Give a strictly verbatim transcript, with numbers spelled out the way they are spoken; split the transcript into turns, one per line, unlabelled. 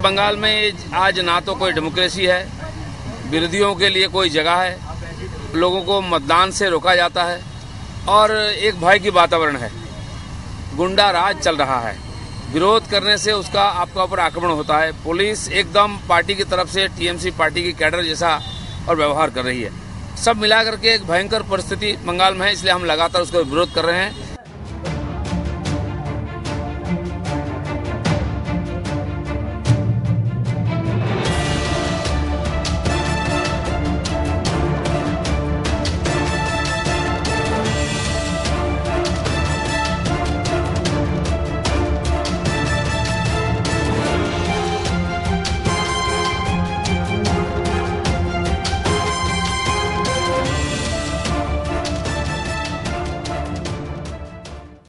बंगाल में आज ना तो कोई डेमोक्रेसी है, विरोधियों के लिए कोई जगह है, लोगों को मतदान से रोका जाता है और एक भय की वातावरण है। गुंडा राज चल रहा है, विरोध करने से उसका आपका ऊपर आक्रमण होता है। पुलिस एकदम पार्टी की तरफ से टीएमसी पार्टी की कैडर जैसा और व्यवहार कर रही है। सब मिलाकर के एक भयंकर परिस्थिति बंगाल में है, इसलिए हम लगातार उसका विरोध कर रहे हैं।